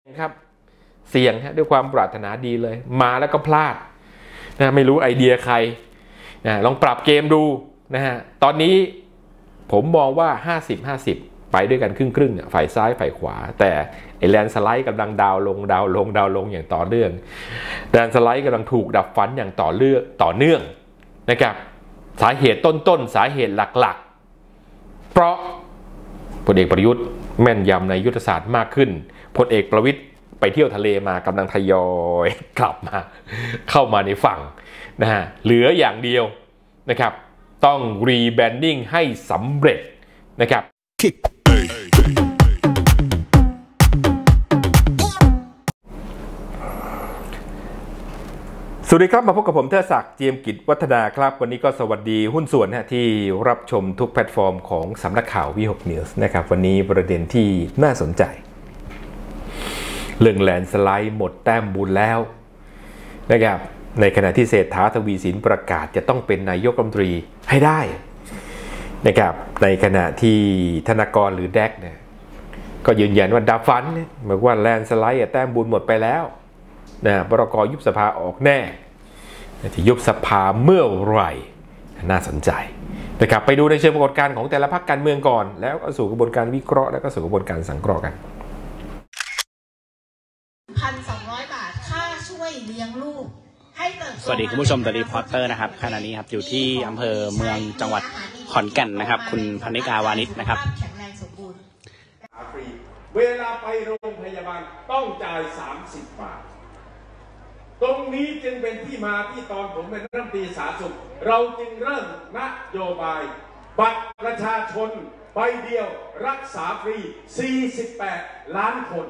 ครับเสี่ยงด้วยความปรารถนาดีเลยมาแล้วก็พลาดนะไม่รู้ไอเดียใครนะลองปรับเกมดูนะฮะตอนนี้ผมมองว่า50-50ไปด้วยกันครึ่งฝ่ายซ้ายฝ่ายขวาแต่ไอแลนสไลด์กำลังดาวลงอย่างต่อเนื่องแลนสไลด์กำลังถูกดับฝันอย่างต่อเนื่องนะครับสาเหตุต้นสาเหตุหลักๆเพราะพลเอกประยุทธ์แม่นยำในยุทธศาสตร์มากขึ้นพลเอกประวิตรไปเที่ยวทะเลมากำลังทยอยกลับมาเข้ามาในฝั่งนะฮะเหลืออย่างเดียวนะครับต้องรีแบรนดิ้งให้สำเร็จนะครับสวัสดีครับมาพบกับผมเทอศักดิ์เจียมกิจวัฒนาครับวันนี้ก็สวัสดีหุ้นส่วนที่รับชมทุกแพลตฟอร์มของสำนักข่าววิหกนิวส์นะครับวันนี้ประเด็นที่น่าสนใจเรื่องแลนสไลด์หมดแต้มบุญแล้วนะครับในขณะที่เศรษฐาทวีสินประกาศจะต้องเป็นนายกรัฐมนตรีให้ได้นะครับในขณะที่ธนากรหรือแดกเนี่ยก็ยืนยันว่าดับฝันเหมือนว่าแลนสไลด์แต้มบุญหมดไปแล้วนะบรก.ยุบสภาออกแน่จะยุบสภาเมื่อไหร่น่าสนใจนะครับไปดูในเชิงปรากฏการณ์ของแต่ละพรรคการเมืองก่อนแล้วก็สู่กระบวนการวิเคราะห์แล้วก็สู่กระบวนการสังเคราะห์กัน 1,200 บาทค่าช่วยเลี้ยงลูกให้เติบโตสวัสดีคุณผู้ชมThe Reporterนะครับขณะนี้ครับอยู่ที่อำเภอเมืองจังหวัดขอนแก่นนะครับคุณพนิกาวานิชนะครับเวลาไปโรงพยาบาลต้องจ่าย30 บาทตรงนี้จึงเป็นที่มาที่ตอนผมเป็นรัฐมนตรีสาธารณสุขเราจึงเริ่มนโยบายบัตรประชาชนใบเดียวรักษาฟรี48 ล้านคน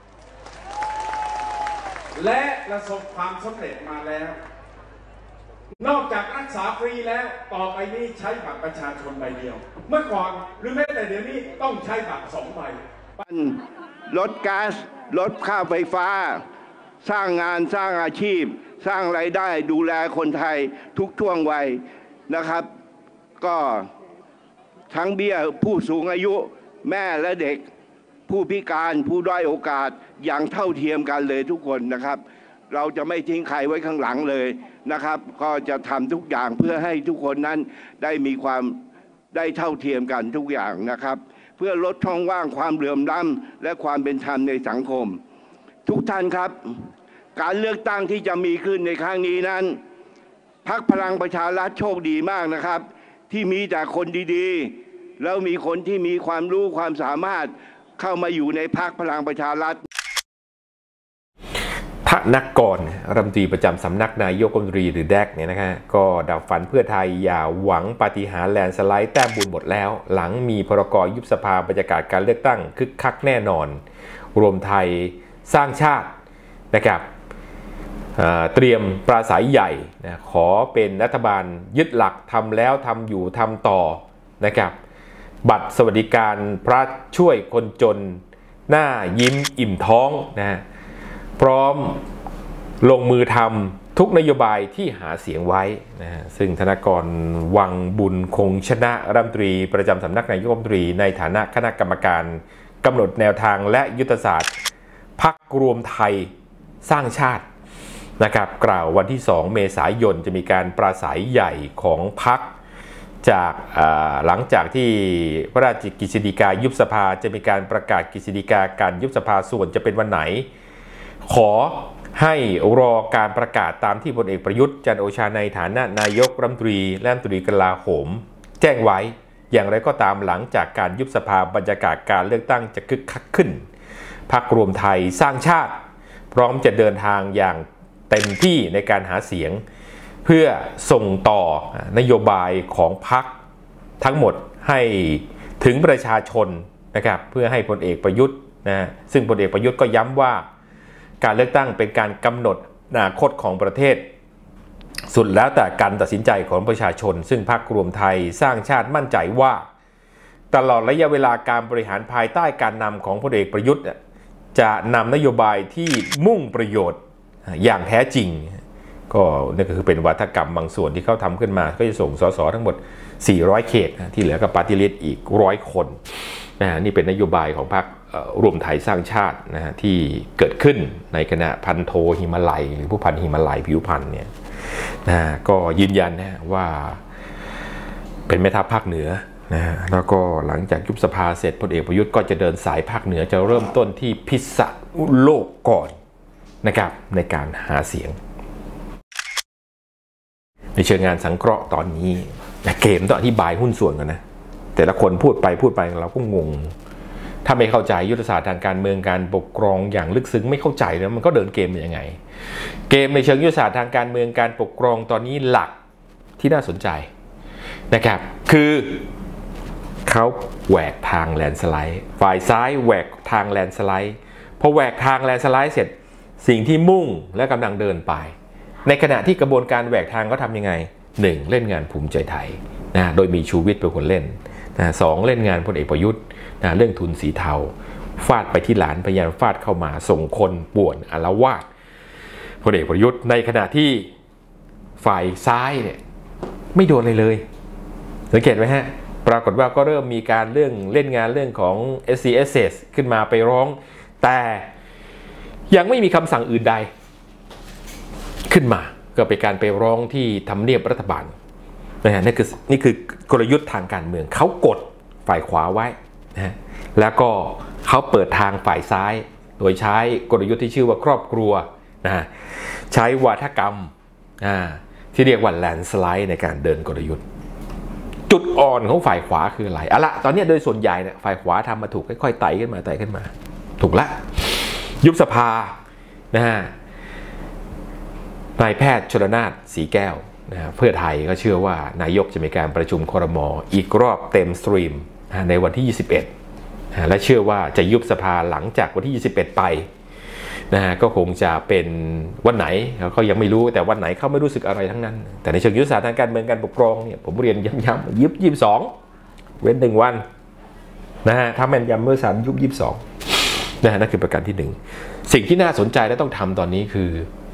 และประสบความสำเร็จมาแล้วนอกจากรักษาฟรีแล้วต่อไปนี้ใช้บัตรประชาชนใบเดียวเมื่อก่อนหรือแม้แต่เดี๋ยวนี้ต้องใช้บัตร2 ใบลดก๊าซลดค่าไฟฟ้าสร้างงานสร้างอาชีพสร้างรายได้ดูแลคนไทยทุกช่วงวัยนะครับก็ทั้งเบี้ยผู้สูงอายุแม่และเด็กผู้พิการผู้ด้อยโอกาสอย่างเท่าเทียมกันเลยทุกคนนะครับเราจะไม่ทิ้งใครไว้ข้างหลังเลยนะครับก็จะทำทุกอย่างเพื่อให้ทุกคนนั้นได้มีความได้เท่าเทียมกันทุกอย่างนะครับเพื่อลดช่องว่างความเหลื่อมล้ำและความเป็นธรรมในสังคมทุกท่านครับการเลือกตั้งที่จะมีขึ้นในครั้งนี้นั้นพรรคพลังประชารัฐโชคดีมากนะครับที่มีแต่คนดีๆแล้วมีคนที่มีความรู้ความสามารถเข้ามาอยู่ในพรรคพลังประชารัฐธนกรรัฐมนตรีประจำสำนักนายกรัฐมนตรีหรือแดกเนี่ยนะฮะก็ดับฝันเพื่อไทยอย่าหวังปาฏิหาริย์แลนสไลด์แต้มบุญหมดแล้วหลังมีพรก.ยุบสภาบรรยากาศการเลือกตั้งคึกคักแน่นอนรวมไทยสร้างชาตินะครับเตรียมปราศัยใหญ่นะขอเป็นรัฐบาลยึดหลักทำแล้วทำอยู่ทำต่อนะครับบัตรสวัสดิการพระช่วยคนจนหน้ายิ้มอิ่มท้องนะพร้อมลงมือทำทุกนโยบายที่หาเสียงไว้นะซึ่งธนกรวังบุญคงชนะรัฐมนตรีประจำสำนักนายกรัฐมนตรีในฐานะคณะกรรมการกำหนดแนวทางและยุทธศาสตร์พรรครวมไทยสร้างชาตินะครับกล่าววันที่2 เมษายนจะมีการปราศัยใหญ่ของพรรคจากหลังจากที่พระราชกฤษฎีกายุบสภาจะมีการประกาศกฤษฎีกาการยุบสภาส่วนจะเป็นวันไหนขอให้รอการประกาศตามที่พลเอกประยุทธ์จันทร์โอชาในฐานะนายกรัฐมนตรีและรัฐมนตรีกลาโหมแจ้งไว้อย่างไรก็ตามหลังจากการยุบสภาบรรยากาศการเลือกตั้งจะคึกคักขึ้นพรรครวมไทยสร้างชาติพร้อมจะเดินทางอย่างเต็มที่ในการหาเสียงเพื่อส่งต่อนโยบายของพรรคทั้งหมดให้ถึงประชาชนนะครับเพื่อให้พลเอกประยุทธ์นะซึ่งพลเอกประยุทธ์ก็ย้ำว่าการเลือกตั้งเป็นการกำหนดอนาคตของประเทศสุดแล้วแต่การตัดสินใจของประชาชนซึ่งพรรครวมไทยสร้างชาติมั่นใจว่าตลอดระยะเวลาการบริหารภายใต้การนำของพลเอกประยุทธ์จะนำนโยบายที่มุ่งประโยชน์อย่างแท้จริงก็นั่นก็คือเป็นวาทกรรมบางส่วนที่เขาทำขึ้นมาก็จะส่งสสทั้งหมด400 เขตที่เหลือกับปาร์ตี้ลิสต์อีก100 คนนี่เป็นนโยบายของพรรครวมไทยสร้างชาตินะฮะที่เกิดขึ้นในคณะพันโทหิมาลัยหรือผู้พันหิมาลัยผิวพันธ์เนี่ยนะก็ยืนยันนะว่าเป็นแม่ทัพภาคเหนือนะฮะแล้วก็หลังจากยุบสภาเสร็จพลเอกประยุทธ์ก็จะเดินสายภาคเหนือจะเริ่มต้นที่พิษณุโลกก่อนนะครับในการหาเสียงในเชิงงานสังเคราะห์ตอนนี้เกมต้องอธิบายหุ้นส่วนกันนะแต่ละคนพูดไปเราก็งงถ้าไม่เข้าใจยุทธศาสตร์ทางการเมืองการปกครองอย่างลึกซึ้งไม่เข้าใจแล้วมันก็เดินเกมยังไงเกมในเชิงยุทธศาสตร์ทางการเมืองการปกครองตอนนี้หลักที่น่าสนใจนะครับคือเขาแหวกทางแลนสไลด์ฝ่ายซ้ายแหวกทางแลนสไลด์พอแหวกทางแลนสไลด์เสร็จสิ่งที่มุ่งและกำลังเดินไปในขณะที่กระบวนการแหวกทางเขาทำยังไง 1. เล่นงานภูมิใจไทยนะโดยมีชูวิทย์เป็นคนเล่นนะ 2. เล่นงานพลเอกประยุทธ์นะเรื่องทุนสีเทาฟาดไปที่หลานพยายามฟาดเข้ามาส่งคนป่วนอาละวาดพลเอกประยุทธ์ในขณะที่ฝ่ายซ้ายเนี่ยไม่โดนเลยสังเกตไหมฮะปรากฏว่าก็เริ่มมีการเรื่องเล่นงานเรื่องของ SCSS ขึ้นมาไปร้องแต่ยังไม่มีคำสั่งอื่นใดขึ้นมาก็เป็นการไปร้องที่ทำเนียบรัฐบาลนะฮะนี่คือกลยุทธ์ทางการเมืองเขากดฝ่ายขวาไว้นะฮะแล้วก็เขาเปิดทางฝ่ายซ้ายโดยใช้กลยุทธ์ที่ชื่อว่าครอบครัวนะฮะใช้วาทกรรมที่เรียกว่าแลนสไลด์ในการเดินกลยุทธ์จุดอ่อนของฝ่ายขวาคืออะไรละตอนนี้โดยส่วนใหญ่เนี่ยฝ่ายขวาทำมาถูกค่อยๆไต่ขึ้นมาถูกละยุบสภานะฮะนายแพทย์ชลนาถสีแก้วนะเพื่อไทยก็เชื่อว่านายกจะมีการประชุมครม.อีกรอบเต็มสตรีมในวันที่21และเชื่อว่าจะยุบสภาหลังจากวันที่21ไปนะฮะก็คงจะเป็นวันไหนเขายังไม่รู้แต่วันไหนเขาไม่รู้สึกอะไรทั้งนั้นแต่ในเชิงยุทธศาสตร์ทางการเมืองการปกครองเนี่ยผมเรียนย้ำยุบ22เว้น1 วันนะฮะถ้าแม่นยำเมื่อ3ยุบ22นะฮะนั่นคือประการที่1สิ่งที่น่าสนใจและต้องทำตอนนี้คือ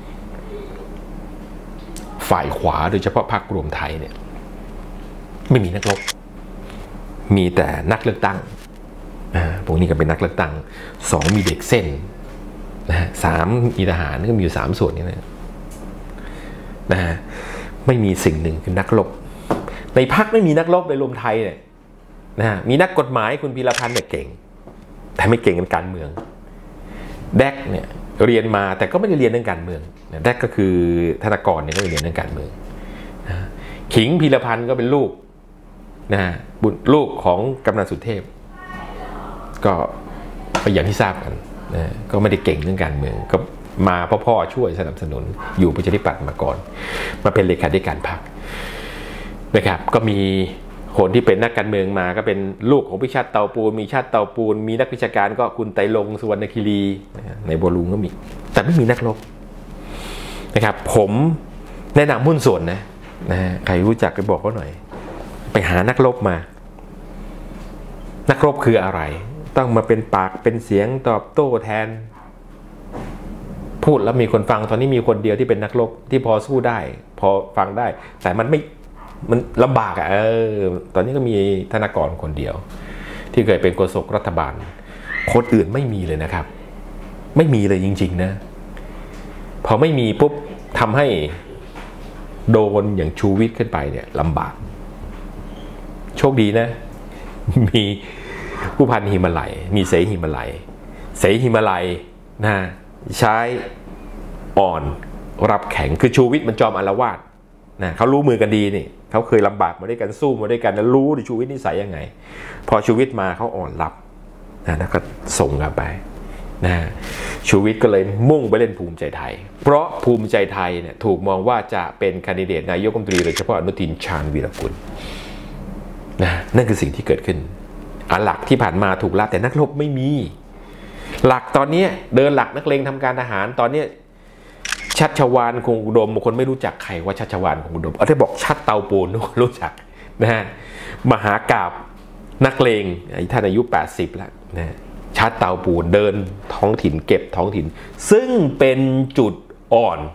ฝ่ายขวาโดยเฉพาะพรรครวมไทยเนี่ยไม่มีนักรบมีแต่นักเลือกตั้งพวกนี้ก็เป็นนักเลือกตั้ง2มีเด็กเส้นนะฮะ3มีทหารก็มีอยู่3ส่วนนี้นะฮะไม่มีสิ่งหนึ่งคือนักรบในพรรคไม่มีนักรบในรวมไทยเนี่ยนะฮะมีนักกฎหมายคุณพีรพันธ์เนี่ยเก่งแต่ไม่เก่งในการเมืองแดกเนี่ยเรียนมาแต่ก็ไม่ได้เรียนเรื่องการเมืองแดกก็คือธนากรเนี่ยก็เรียนเรื่องการเมืองขิงพีรพันธ์ก็เป็นลูกนะฮะบุตรลูกของกำนันสุเทพก็อย่างที่ทราบกันนะก็ไม่ได้เก่งเรื่องการเมืองก็มาเพราะพ่อช่วยสนับสนุนอยู่ประชาธิปัตย์มาก่อนมาเป็นเลขาธิการพรรคนะครับก็มีคนที่เป็นนักการเมืองมาก็เป็นลูกของพิชาติเตาปูนมีชาติเตาปูนมีนักวิชาการก็คุณไตรรงค์สุวรรณคีรีในบัวลุงก็มีแต่ไม่มีนักรบนะครับผมแนะนำหุ้นส่วนนะใครรู้จักไปบอกเขาหน่อยไปหานักรบมานักรบคืออะไรต้องมาเป็นปากเป็นเสียงตอบโต้แทนพูดแล้วมีคนฟังตอนนี้มีคนเดียวที่เป็นนักรบที่พอสู้ได้พอฟังได้แต่มันลำบากตอนนี้ก็มีธนากรคนเดียวที่เคยเป็นโฆษกรัฐบาลคนอื่นไม่มีเลยนะครับไม่มีเลยจริงๆนะพอไม่มีปุ๊บทำให้โดนอย่างชูวิทย์ขึ้นไปเนี่ยลำบากโชคดีนะมีผู้พันหิมาลัยมีเสหิมาลัยนะใช้อ่อนรับแข็งคือชูวิทย์มันจอมอาละวาดนะเขารู้มือกันดีนี่เขาเคยลำบากมาด้วยกันสู้มาด้วยกันแล้วรู้ดิชูวิทย์นิสัยยังไงพอชูวิทย์มาเขาอ่อนรับนะแล้วก็ส่งกันไปนะชูวิทย์ก็เลยมุ่งไปเล่นภูมิใจไทยเพราะภูมิใจไทยเนี่ยถูกมองว่าจะเป็นแคนดิเดตนายกรัฐมนตรีโดยเฉพาะอนุทินชาญวีรกุลนะนั่นคือสิ่งที่เกิดขึ้นหลักที่ผ่านมาถูกละแต่นักรบไม่มีหลักตอนนี้เดินหลักนักเลงทำการทหารตอนนี้ชัชวาลคงอุดมบางคนไม่รู้จักใครว่าชัชวาลคงอุดมเอาที่บอกชัดเตาปูนรู้จักนะฮะมหากาพย์นักเลงท่านอายุ80แล้วนะชัดเตาปูนเดินท้องถิ่นเก็บท้องถิ่นซึ่งเป็นจุดอ่อน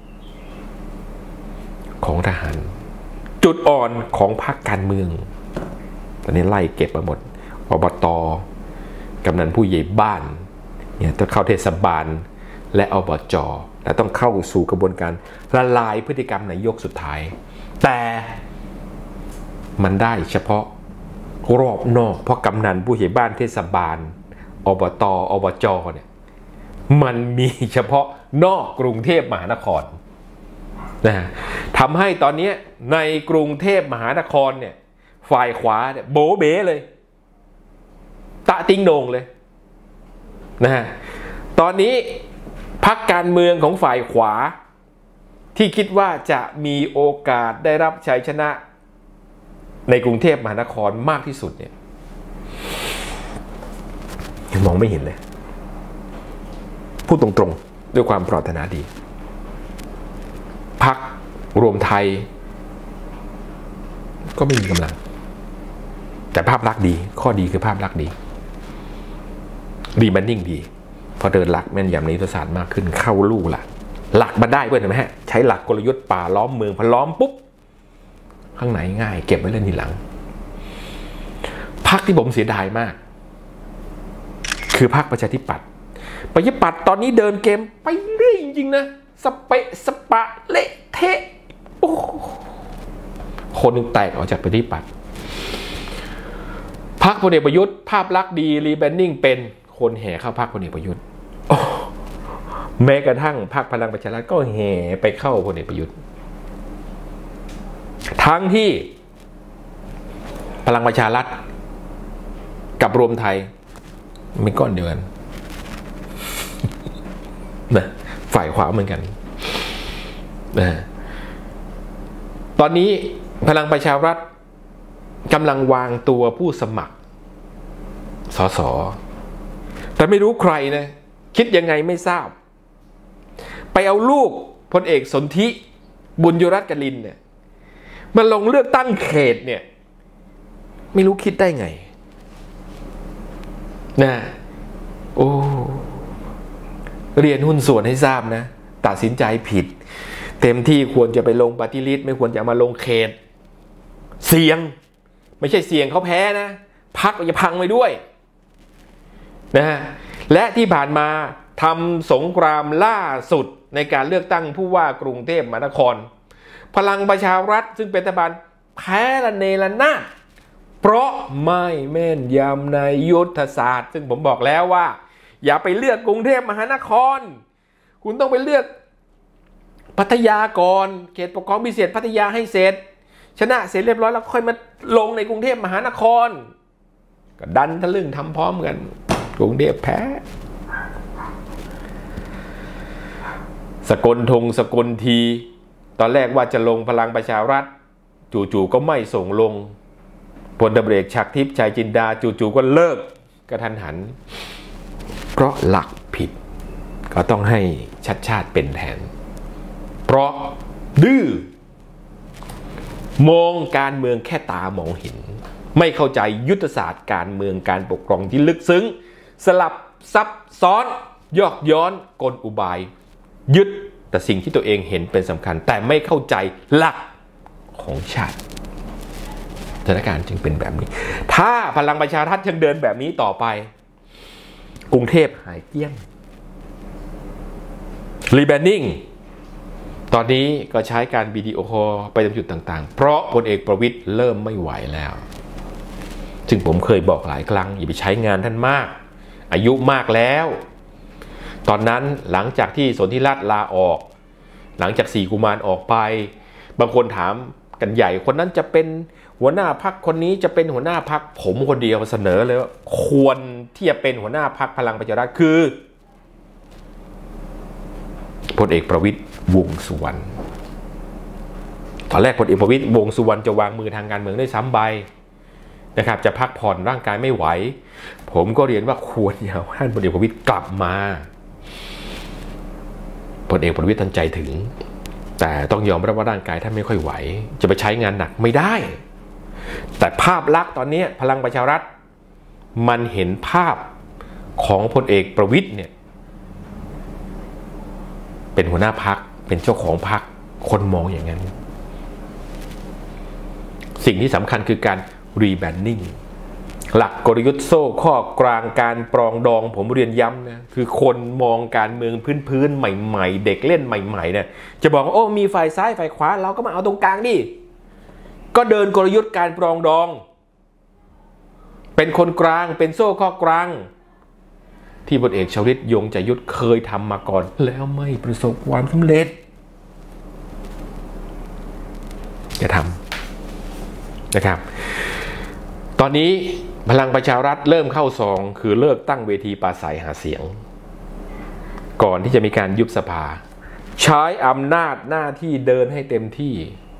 ของทหารจุดอ่อนของพรรคการเมืองตอนนี้ไล่เก็บมาหมดอบตกำนันผู้ใหญ่บ้านเนี่ยต้องเข้าเทศบาลและอบจ.และต้องเข้าสู่กระบวนการละลายพฤติกรรมนายกสุดท้ายแต่มันได้เฉพาะรอบนอกเพราะกำนันผู้ใหญ่บ้านเทศบาลอบต.อบจ.เนี่ยมันมีเฉพาะนอกกรุงเทพมหานครนะทำให้ตอนนี้ในกรุงเทพมหานครเนี่ยฝ่ายขวาเนี่ยโบเบ้เลยตะติงโหน่งเลยนะฮะตอนนี้พรรคการเมืองของฝ่ายขวาที่คิดว่าจะมีโอกาสได้รับชัยชนะในกรุงเทพมหานครมากที่สุดเนี่ยมองไม่เห็นเลยพูดตรงๆด้วยความปรารถนาดีพรรครวมไทยก็ไม่มีกำลังแต่ภาพลักษณ์ดีข้อดีคือภาพลักษณ์ดีรีแบรนดิ้งดีพอเดินหลักแม่นยำในยุทธศาสตร์มากขึ้นเข้าลู่หลักมาได้เว้ยเห็นไหมฮะใช้หลักกลยุทธ์ป่าล้อมเมืองพอล้อมปุ๊บข้างไหนง่ายเก็บไว้เล่นทีหลังพรรคที่ผมเสียดายมากคือพรรคประชาธิปัตย์ตอนนี้เดินเกมไปเรื่อยจริงๆนะสเปะสปะเละเทะโอ้คนหนึ่งแตกออกจากประชาธิปัตย์พรรคพลเอกประยุทธ์ภาพลักษณ์ดีรีแบรนดิ้งเป็นคนแห่เข้าพรรคพลเอกประยุทธ์แม้กระทั่งพรรคพลังประชารัฐก็แห่ไปเข้าพลเอกประยุทธ์ทั้งที่พลังประชารัฐกับรวมไทยไม่ก้อนเดียวกันนะฝ่ายขวาเหมือนกันนะตอนนี้พลังประชารัฐกำลังวางตัวผู้สมัครสสแต่ไม่รู้ใครนะคิดยังไงไม่ทราบไปเอาลูกพลเอกสนธิบุญยรัตน์กลินเนี่ยมาลงเลือกตั้งเขตเนี่ยไม่รู้คิดได้ไงนะโอ้เรียนหุ้นส่วนให้ทราบนะตัดสินใจผิดเต็มที่ควรจะไปลงปฏิริษีไม่ควรจะมาลงเขตเสี่ยงไม่ใช่เสี่ยงเขาแพ้นะพรรคจะพังไปด้วยนะฮะและที่ผ่านมาทำสงครามล่าสุดในการเลือกตั้งผู้ว่ากรุงเทพมหานครพลังประชารัฐซึ่งเป็นรัฐบาลแพ้ระเนระนาดเพราะไม่แม่นยำในยุทธศาสตร์ซึ่งผมบอกแล้วว่าอย่าไปเลือกกรุงเทพมหานครคุณต้องไปเลือกพัทยาก่อนเขตปกครองพิเศษพัทยาให้เสร็จชนะเสร็จเรียบร้อยแล้วค่อยมาลงในกรุงเทพมหานครก็ดันทะลึ่งทำพร้อมกันกรุงเทพแพ้สกลธงสกลทีตอนแรกว่าจะลงพลังประชารัฐจู่ๆก็ไม่ส่งลงพลตำรวจเอกฉัตรทิพย์ชัยจินดาจู่ๆก็เลิกกระทันหันเพราะหลักผิดก็ต้องให้ชัดชาติเป็นแทนเพราะดื้อมองการเมืองแค่ตามองเห็นไม่เข้าใจยุทธศาสตร์การเมืองการปกครองที่ลึกซึ้งสลับซับซ้อนยอกย้อนกลอุบายยึดแต่สิ่งที่ตัวเองเห็นเป็นสำคัญแต่ไม่เข้าใจหลักของชาติสถานการณ์จึงเป็นแบบนี้ถ้าพลังประชารัฐยังเดินแบบนี้ต่อไปกรุงเทพหายเกลี้ยงรีแบรนดิ้งตอนนี้ก็ใช้การวิดีโอคอลไปตามจุดต่างๆเพราะพลเอกประวิตรเริ่มไม่ไหวแล้วซึ่งผมเคยบอกหลายครั้งอย่าไปใช้งานท่านมากอายุมากแล้วตอนนั้นหลังจากที่สนธิรัตน์ลาออกหลังจาก4กุมารออกไปบางคนถามกันใหญ่คนนั้นจะเป็นหัวหน้าพรรคคนนี้จะเป็นหัวหน้าพรรคผมคนเดียวเสนอเลยว่าควรที่จะเป็นหัวหน้าพรรคพลังประชารัฐคือพลเอกประวิตรวงษ์สุวรรณตอนแรกพลเอกประวิตรวงษ์สุวรรณจะวางมือทางการเมืองได้ซ้ำใบนะครับจะพักผ่อนร่างกายไม่ไหวผมก็เรียนว่าควรอย่าให้พลเอกประวิตรกลับมาพลเอกประวิตรท่านใจถึงแต่ต้องยอมรับว่าร่างกายท่านไม่ค่อยไหวจะไปใช้งานหนักไม่ได้แต่ภาพลักษณ์ตอนนี้พลังประชารัฐมันเห็นภาพของพลเอกประวิตรเนี่ยเป็นหัวหน้าพรรคเป็นเจ้าของพรรคคนมองอย่างนั้นสิ่งที่สำคัญคือการรีแบรนดิ้งหลักกลยุทธ์โซ่ข้อกลางการปรองดองผมเรียนย้ำนะคือคนมองการเมืองพื้นๆใหม่ๆเด็กเล่นใหม่ๆเนี่ยจะบอกว่าโอ้มีฝ่ายซ้ายฝ่ายขวาเราก็มาเอาตรงกลางดิก็เดินกลยุทธ์การปรองดองเป็นคนกลางเป็นโซ่ข้อกลางที่พลเอกชวลิตยงใจยุทธเคยทำมาก่อนแล้วไม่ประสบความสำเร็จจะทำนะครับตอนนี้พลังประชารัฐเริ่มเข้าซองคือเลิกตั้งเวทีปราศัยหาเสียงก่อนที่จะมีการยุบสภาใช้อำนาจหน้าที่เดินให้เต็มที่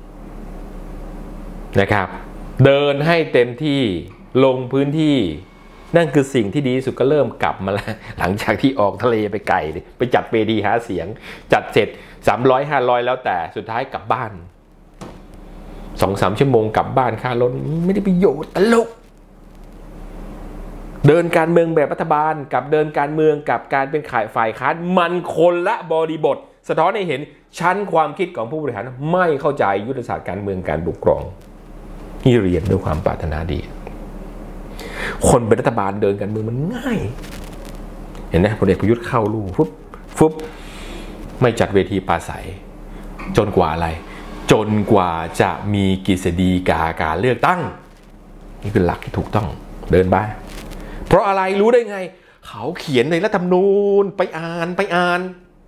นะครับเดินให้เต็มที่ลงพื้นที่นั่นคือสิ่งที่ดีที่สุดก็เริ่มกลับมาแล้วหลังจากที่ออกทะเลไปไกลไปจัดเวทีหาเสียงจัดเสร็จ300-500แล้วแต่สุดท้ายกลับบ้าน 2-3 ชั่วโมงกลับบ้านค่ารถไม่ได้ประโยชน์ตลกเดินการเมืองแบบรัฐบาลกับเดินการเมืองกับการเป็นฝ่ายค้านมันคนละบริบทสะท้อนให้เห็นชั้นความคิดของผู้บริหารไม่เข้าใจยุทธศาสตร์การเมืองการปกครองที่เรียนด้วยความปรารถนาดีคนเป็นรัฐบาลเดินการเมืองมันง่ายเห็นไหมพลเอกประยุทธ์เข้าลู่ฟุบไม่จัดเวทีปราศัยจนกว่าอะไรจนกว่าจะมีกฤษฎีกาการเลือกตั้งนี่คือหลักที่ถูกต้องเดินไปเพราะอะไรรู้ได้ไงเขาเขียนในรัฐธรรมนูญไปอ่าน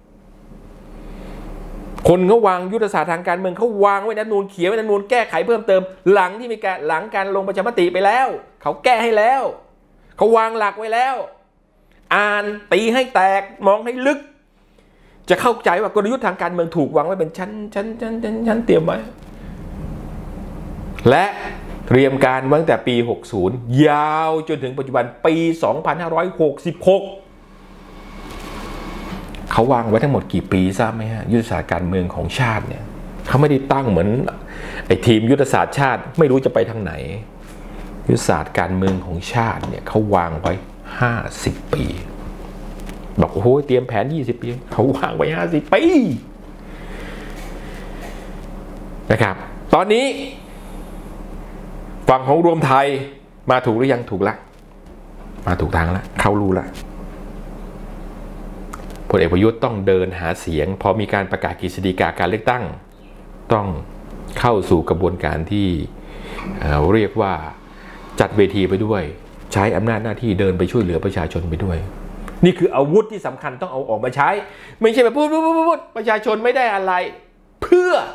คนเขาวางยุทธศาสตร์ทางการเมืองเขาวางไว้ในรัฐธรรมนูญเขียนไว้ในรัฐธรรมนูญแก้ไขเพิ่มเติมหลังการลงประชามติไปแล้วเขาแก้ให้แล้วเขาวางหลักไว้แล้วอ่านตีให้แตกมองให้ลึกจะเข้าใจว่ากลยุทธ์ทางการเมืองถูกวางไว้เป็นชั้นเตรียมไว้และเตรียมการตั้งแต่ปี60ยาวจนถึงปัจจุบันปี2566เขาวางไว้ทั้งหมดกี่ปีทราบไหมฮะยุทธศาสตร์การเมืองของชาติเนี่ยเขาไม่ได้ตั้งเหมือนไอ้ทีมยุทธศาสตร์ชาติไม่รู้จะไปทางไหนยุทธศาสตร์การเมืองของชาติเนี่ยเขาวางไว้50 ปีบอกโอ้โหเตรียมแผน20 ปีเขาวางไว้50 ปีนะครับตอนนี้ฝั่งของรวมไทยมาถูกหรือยังถูกละมาถูกทางแล้วเขารู้ละพลเอกประยุทธ์ต้องเดินหาเสียงพอมีการประกาศกฤษฎีกาการเลือกตั้งต้องเข้าสู่กระบวนการที่เรียกว่าจัดเวทีไปด้วยใช้อำนาจหน้าที่เดินไปช่วยเหลือประชาชนไปด้วยนี่คืออาวุธที่สำคัญต้องเอาออกมาใช้ไม่ใช่แบบพูดประชาชนไม่ได้อะไรเพื่อ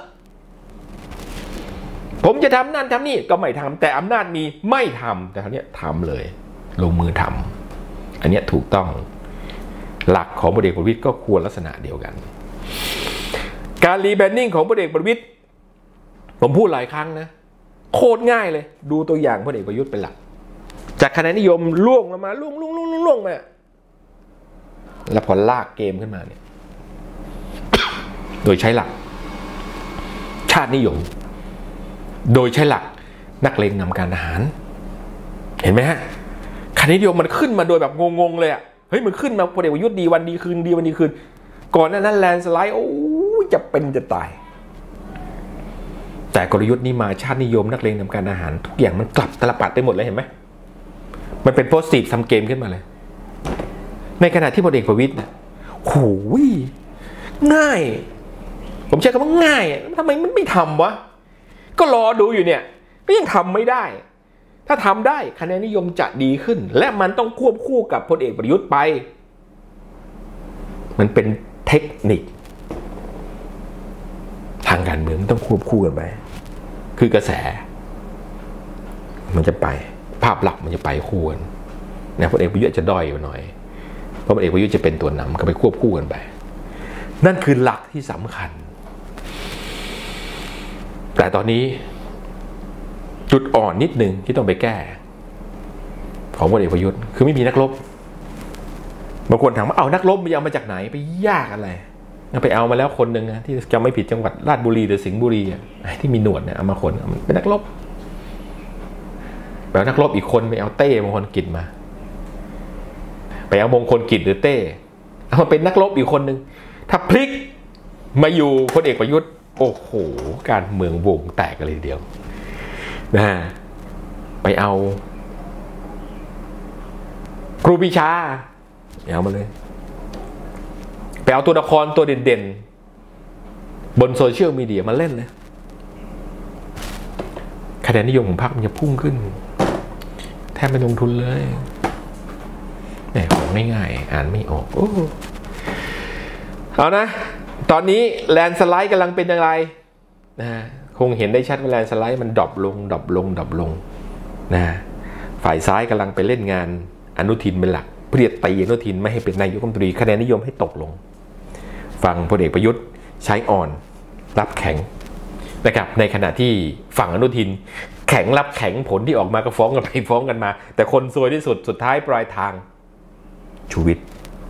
ผมจะทำนั่นทำนี่ก็ไม่ทำแต่อำนาจมีไม่ทำแต่ครั้งนี้ทำเลยลงมือทำอันนี้ถูกต้องหลักของพลเอกประวิตรก็ควรลักษณะเดียวกันการรีแบรนดิ้งของพลเอกประวิตรผมพูดหลายครั้งนะโคตรง่ายเลยดูตัวอย่างพลเอกประยุทธ์เป็นหลักจากคะแนนนิยมล่วงลงมาล่วงมาแล้วพอลากเกมขึ้นมาเนี่ย โดยใช้หลักชาตินิยมโดยใช้หลักนักเลงนำการทหารเห็นไหมฮะคะแนนนิยมมันขึ้นมาโดยแบบงงเลยอ่ะเฮ้ยมันขึ้นมาพลเอกประยุทธ์ดีวันดีคืนดีวันดีคืนก่อนหน้านั้นแลนด์สไลด์โอ้จะเป็นจะตายแต่กลยุทธ์นี้มาชาตินิยมนักเลงนำการทหารทุกอย่างมันกลับตลปัดได้หมดเลยเห็นไหมมันเป็นโพสิทีฟทำเกมขึ้นมาเลยในขณะที่พลเอกประวิตรนะโหง่ายผมใช้คำว่าง่ายทำไมมันไม่ทำวะก็รอดูอยู่เนี่ยก็ยังทำไม่ได้ถ้าทำได้คะแนนนิยมจะดีขึ้นและมันต้องควบคู่กับพลเอกประยุทธ์ไปมันเป็นเทคนิคทางการเมืองมันต้องควบคู่กันไปคือกระแสมันจะไปภาพลักษณ์มันจะไปคู่กันนะพลเอกประยุทธ์จะด้อยหน่อยเพราะพลเอกประยุทธ์จะเป็นตัวนำก็ไปควบคู่กันไปนั่นคือหลักที่สำคัญแต่ตอนนี้จุดอ่อนนิดนึงที่ต้องไปแก้ของพลเอกประยุทธ์คือไม่มีนักรบบางคนถามว่าเอานักรบมันเอามาจากไหนไปยากอะไรไปเอามาแล้วคนหนึ่งนะที่จำไม่ผิดจังหวัดราชบุรีหรือสิงห์บุรีที่มีหนวดเนี่ยเอามาคนเป็นนักรบไปเอานักรบอีกคนไปเอาเต้มงคลกิจมาไปเอามงคลกิจหรือเต้เอามาเป็นนักรบอีกคนหนึ่งถ้าพลิกมาอยู่พลเอกประยุทธ์โอ้โหการเมืองวงแตกกันเลยทีเดียวนะไปเอาครูปีชาเอามาเลยไปเอาตัวละครตัวเด่นๆบนโซเชียลมีเดียมาเล่นเลยคะแนนนิยมของพรรคมันจะพุ่งขึ้นแทบไม่ลงทุนเลยแหมของง่ายๆอ่านไม่ออกเอานะตอนนี้แลนสไลด์กำลังเป็นอย่างไรนะคงเห็นได้ชัดว่าแลนสไลด์มันดรอปลงนะฝ่ายซ้ายกำลังไปเล่นงานอนุทินเป็นหลักเพื่อตีอนุทินไม่ให้เป็นนายกรัฐมนตรีคะแนนนิยมให้ตกลงฝั่งพลเอกประยุทธ์ใช้อ่อนรับแข็งนะครับในขณะที่ฝั่งอนุทินแข็งรับแข็งผลที่ออกมาก็ฟ้องกันไปฟ้องกันมาแต่คนซวยที่สุดท้ายปลายทางชูวิทย์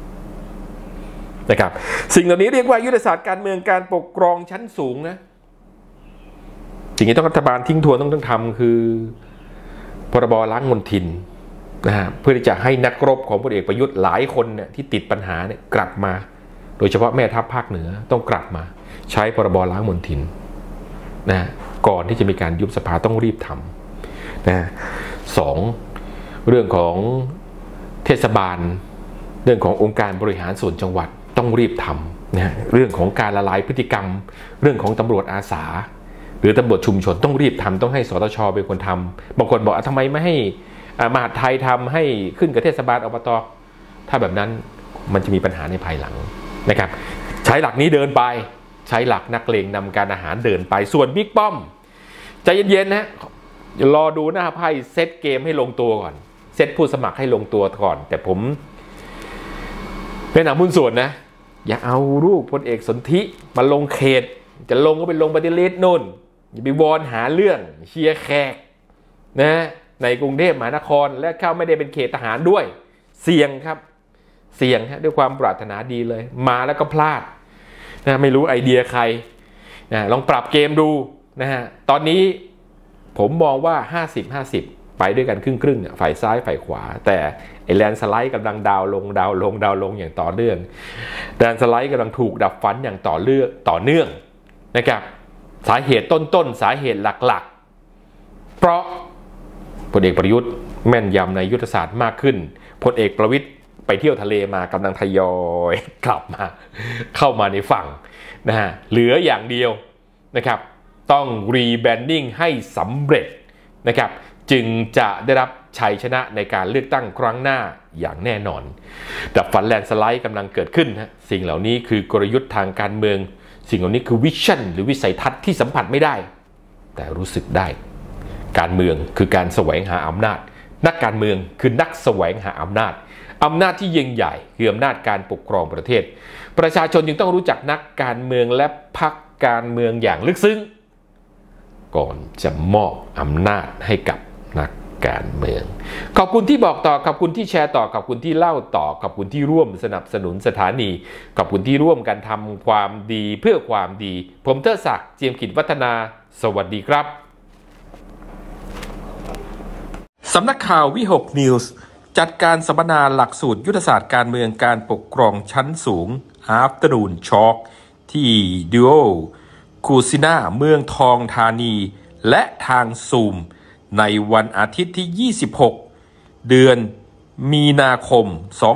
นะครับสิ่งเหล่านี้เรียกว่ายุทธศาสตร์การเมืองการปกครองชั้นสูงนะสิ่งที่ต้องรัฐบาลทิ้งทวนต้องทำคือพรบล้างมลทินนะฮะเพื่อที่จะให้นักรบของพลเอกประยุทธ์หลายคนเนี่ยที่ติดปัญหาเนี่ยกลับมาโดยเฉพาะแม่ทัพภาคเหนือต้องกลับมาใช้พรบล้างมลทินนะก่อนที่จะมีการยุบสภาต้องรีบทำนะสองเรื่องของเทศบาลเรื่องขององค์การบริหารส่วนจังหวัดต้องรีบทำนะเรื่องของการละลายพฤติกรรมเรื่องของตำรวจอาสาหรือตำรวจชุมชนต้องรีบทำต้องให้สตช.เป็นคนทำบางคนบอกทำไมไม่ให้มหาดไทยทำให้ขึ้นกับเทศบาลอบต.ถ้าแบบนั้นมันจะมีปัญหาในภายหลังนะครับใช้หลักนี้เดินไปใช้หลักนักเลงนำการอาหารเดินไปส่วนบิ๊กป้อมใจเย็นๆนะรอดูหน้าไพ่เซตเกมให้ลงตัวก่อนเซตผู้สมัครให้ลงตัวก่อนแต่ผมเป็นหนังหุ้นส่วนนะอย่าเอารูปพลเอกสนธิมาลงเขตจะลงก็เป็นลงปฏิริษีนู่นอย่าไปวอนหาเรื่องเชียร์แขกนะในกรุงเทพมหานครและเข้าไม่ได้เป็นเขตทหารด้วยเสี่ยงครับเสี่ยงฮะด้วยความปรารถนาดีเลยมาแล้วก็พลาดนะไม่รู้ไอเดียใครนะลองปรับเกมดูนะฮะตอนนี้ผมมองว่า50-50ไปด้วยกันครึ่งฝ่ายซ้ายฝ่ายขวาแต่ไอแลนสไลด์กำลังดาวลงอย่างต่อเนื่องแลนสไลด์กำลังถูกดับฝันอย่างต่อเนื่องนะครับสาเหตุต้นสาเหตุหลักๆเพราะพลเอกประยุทธ์แม่นยำในยุทธศาสตร์มากขึ้นพลเอกประวิตรไปเที่ยวทะเลมากำลังทยอยกลับมาเข้ามาในฝั่งนะฮะเหลืออย่างเดียวนะครับต้องรีแบรนดิ้งให้สำเร็จนะครับจึงจะได้รับชัยชนะในการเลือกตั้งครั้งหน้าอย่างแน่นอนดับฝันแลนสไลด์กำลังเกิดขึ้นฮะสิ่งเหล่านี้คือกลยุทธ์ทางการเมืองสิ่งเหล่านี้คือวิชั่นหรือวิสัยทัศน์ที่สัมผัสไม่ได้แต่รู้สึกได้การเมืองคือการแสวงหาอำนาจนักการเมืองคือนักแสวงหาอำนาจที่ยิ่งใหญ่คืออำนาจการปกครองประเทศประชาชนจึงต้องรู้จักนักการเมืองและพรรคการเมืองอย่างลึกซึ้งก่อนจะมอบอำนาจให้กับนักการเมืองขอบคุณที่บอกต่อขอบคุณที่แชร์ต่อขอบคุณที่เล่าต่อขอบคุณที่ร่วมสนับสนุนสถานีขอบคุณที่ร่วมกันทำความดีเพื่อความดีผมเทิดศักดิ์เจียมกิจวัฒนาสวัสดีครับสำนักข่าววิหกนิวส์จัดการสัมมนาหลักสูตรยุทธศาสตร์การเมืองการปกครองชั้นสูง Afternoon Talk ที่ดูโอคูซิน่าเมืองทองธานีและทางซูมในวันอาทิตย์ที่ 26 เดือนมีนาคม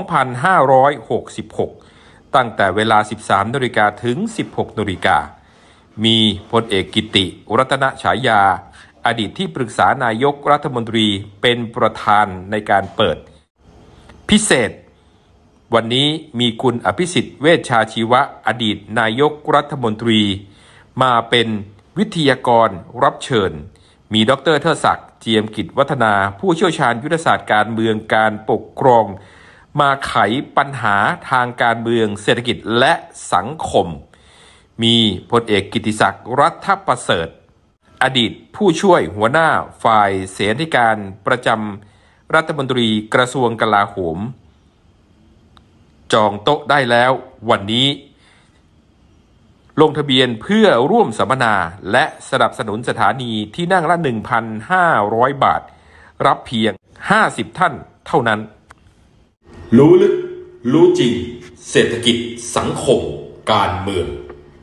2566 ตั้งแต่เวลา 13 น.ถึง 16 น.มีพลเอกกิติรัตนฉายาอดีตที่ปรึกษานายกรัฐมนตรีเป็นประธานในการเปิดพิเศษวันนี้มีคุณอภิสิทธิ์เวชชาชีวะอดีตนายกรัฐมนตรีมาเป็นวิทยากรรับเชิญมีดร.เทิดศักดิ์เจียมกิจวัฒนาผู้เชี่ยวชาญยุทธศาสตร์การเมืองการปกครองมาไขปัญหาทางการเมืองเศรษฐกิจและสังคมมีพลเอกกิติศักดิ์รัฐประเสริฐอดีตผู้ช่วยหัวหน้าฝ่ายเสนาธิการประจำรัฐมนตรีกระทรวงกลาโหมจองโต๊ะได้แล้ววันนี้ลงทะเบียนเพื่อร่วมสัมมนาและสนับสนุนสถานีที่นั่งละ 1,500 บาทรับเพียง50ท่านเท่านั้นรู้ลึกรู้จริงเศรษฐกิจสังคมการเมือง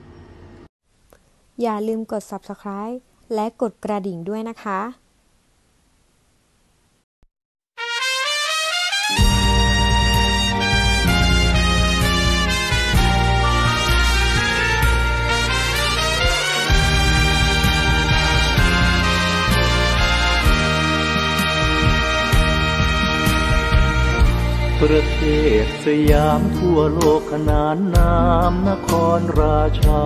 อย่าลืมกด Subscribe และกดกระดิ่งด้วยนะคะประเทศสยามทั่วโลกขนานนามนครราชา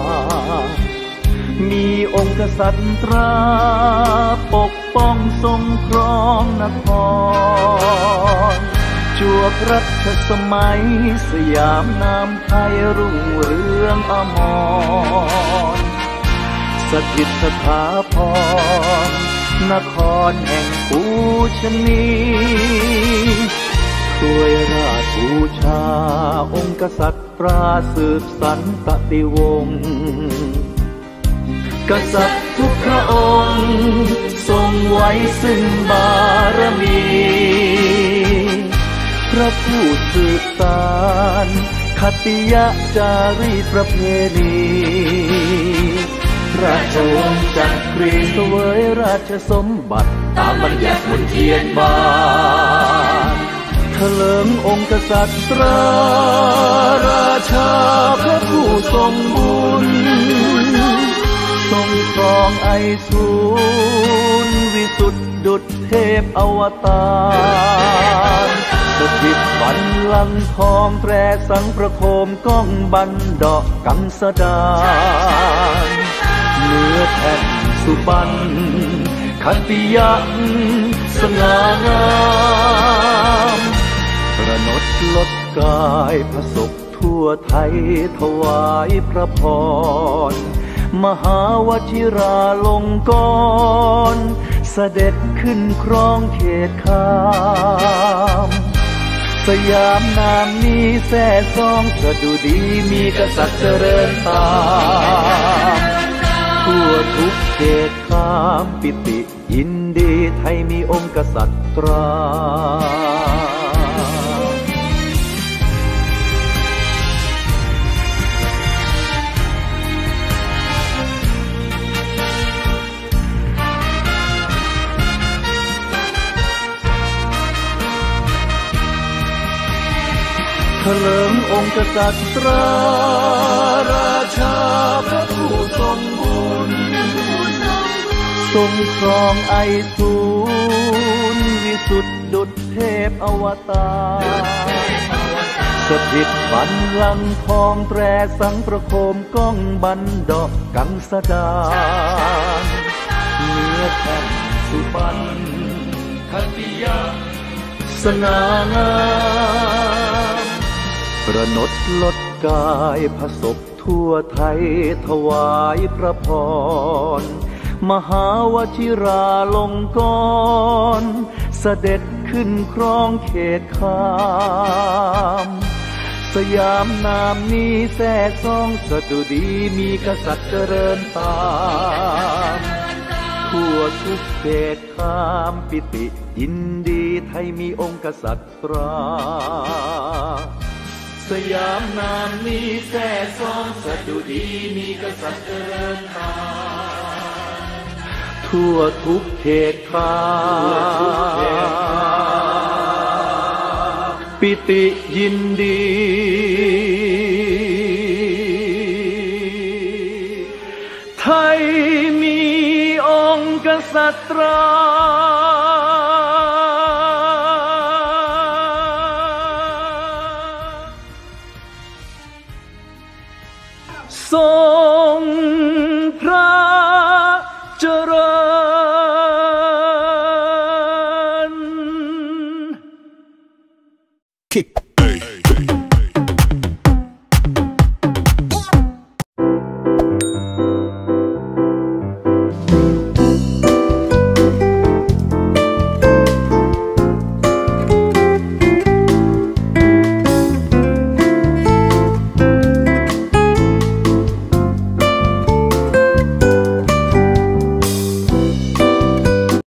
มีองค์กษัตริย์ตราปกป้องทรงครองนครจวบรัชสมัยสยามนามไทยรุ่งเรืองอมรสถิตสถาพรนครแห่งปูชนีช่วยราชบูชาองค์กษัตริย์ตราสืบสันตติวงศ์กษัตริย์ทุกพระองค์ทรงไว้ซึ่งบารมีพระผู้สืบสานคติยจารีตประเพณีราชวงศ์จักรีเสวยราชสมบัติตามบัญญัติมนเทียนบานเถลิงองค์กษัตริย์ตราราชาพระผู้ทรงบุญทรงครองไอสูรวิสุทธิดุจเทพอวตารสถิตบัลลังก์ทองแตรสังประโคมก้องบันดากังสดานเนื้อแผ่นสุบรรณคติยะสง่างามประนดลดกายพระศพทั่วไทยถวายพระพรมหาวชิราลงกรณ์เสด็จขึ้นครองเขตคามสยามนามนี้แท้ซองสดุดีมีกษัตริย์เจริญตามทั่วทุกเขตคามปิติยินดีไทยมีองค์กษัตริย์ตราเถลิงองค์กษัตริย์ตราราชาพระผู้ทรงบุญทรงครองไอสูรวิสุทธิดุจเทพอวตารสถิตบัลลังก์ทองแตรสังประโคมก้องบันดากังสดานเนื้อแผ่นสุบรรณคติยะสง่างามประนดลดกายพระศพทั่วไทยถวายพระพรมหาวชิราลงกรณ์เสด็จขึ้นครองเขตคามสยามนามนี้แท้ซองสดุดีมีกษัตริย์เจริญตามทั่วทุกเขตคามปิติยินดีไทยมีองค์กษัตริย์ตราสยามนามนี้แท้ซองสดุดีมีกษัตริย์เจริญตามทั่วทุกเขตคามปิติยินดีไทยมีองค์กษัตริย์ตราทรงพระเจริญ